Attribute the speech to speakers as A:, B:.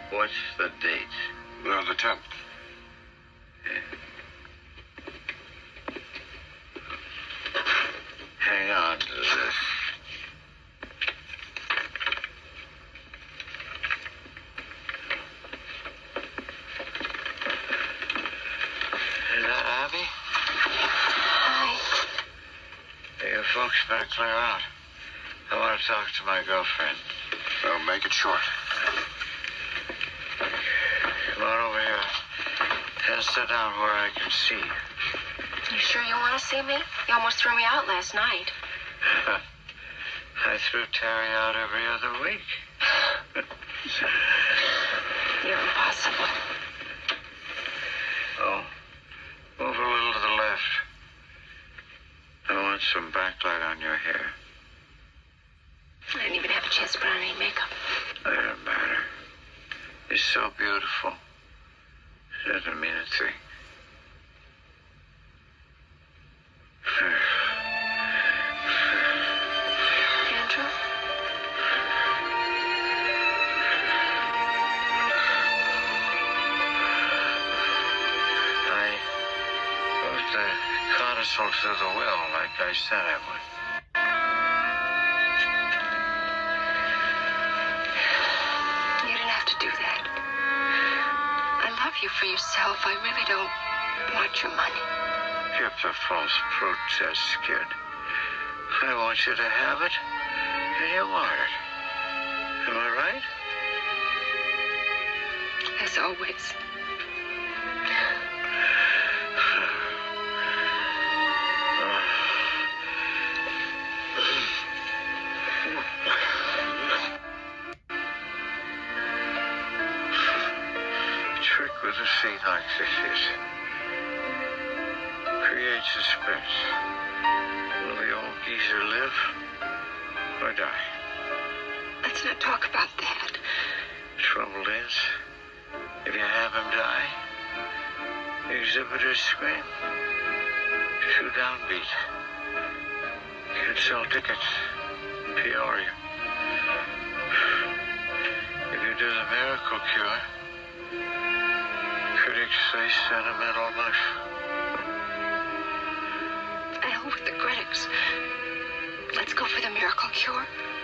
A: What's the date?
B: No, the 10th.
A: Hang on to this. Is that Abby?
C: Hi.
A: Hey, you folks better clear out. I want to talk to my girlfriend.
B: Well, make it short.
A: Come on over here. And sit down where I can see you.
C: You sure you want to see me? You almost threw me out last night.
A: I threw Terry out every other week.
C: You're impossible.
A: Oh, move a little to the left. I want some backlight on your hair.
C: I didn't even have a chance to put on any makeup.
A: It doesn't matter. It's so beautiful. It doesn't mean a thing.
C: Andrew?
A: I wrote the codicil to the will like I said I would.
C: You didn't have to do that. I love you for yourself. I really don't want your money.
A: Skip the false protest, kid. I want you to have it, and you want it. Am I right?
C: As always.
A: Trick with a scene like this is create suspense. Will the old geezer live or die?
C: Let's not talk about that.
A: Trouble is, if you have him die, the exhibitors scream. Too downbeat. Can't sell tickets in Peoria. If you do the miracle cure, critics say sentimental mush.
C: The hell with the critics. Let's go for the miracle cure.